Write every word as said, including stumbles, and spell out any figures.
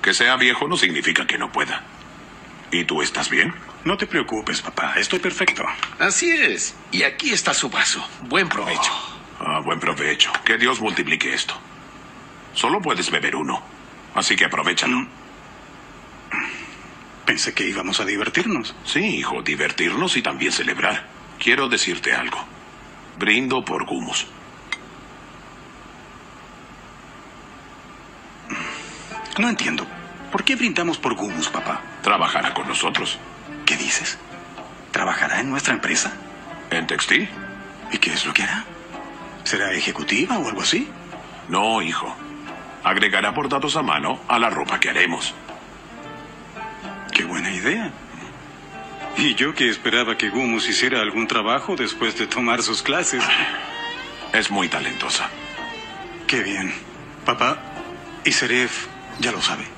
Porque sea viejo no significa que no pueda. ¿Y tú estás bien? No te preocupes, papá. Estoy perfecto. Así es. Y aquí está su vaso. Buen provecho. Ah, buen provecho. Que Dios multiplique esto. Solo puedes beber uno. Así que aprovéchalo. Pensé que íbamos a divertirnos. Sí, hijo, divertirnos y también celebrar. Quiero decirte algo. Brindo por Gumus. No entiendo. ¿Por qué brindamos por Gumus, papá? Trabajará con nosotros. ¿Qué dices? ¿Trabajará en nuestra empresa? ¿En textil? ¿Y qué es lo que hará? ¿Será ejecutiva o algo así? No, hijo. Agregará bordados a mano a la ropa que haremos. ¡Qué buena idea! Y yo que esperaba que Gumus hiciera algún trabajo después de tomar sus clases. Es muy talentosa. ¡Qué bien! Papá, y Seref ya lo sabe.